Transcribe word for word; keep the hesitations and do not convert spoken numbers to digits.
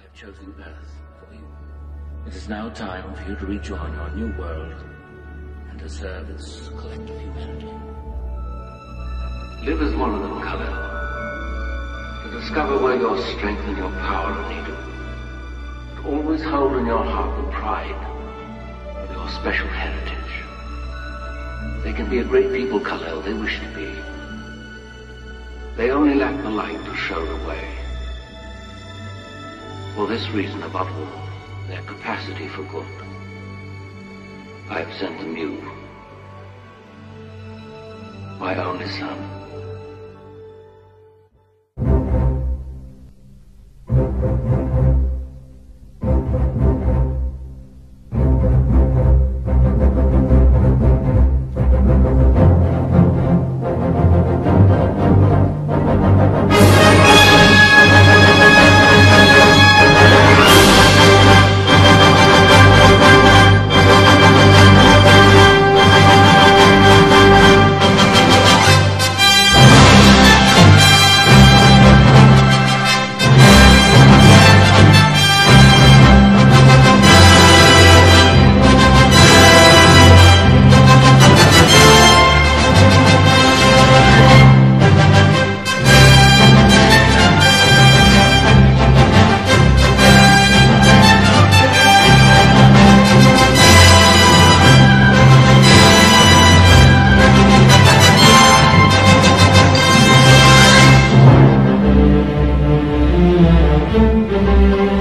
have chosen Earth for you. It is now time for you to rejoin your new world and to serve its collective humanity. Live as one of them, Kal-El. To discover where your strength and your power are needed. To always hold in your heart the pride of your special heritage. They can be a great people, Kal-El. They wish to be. They only lack the light to show the way. For this reason, above all, their capacity for good, I have sent them you, my only son. Thank you.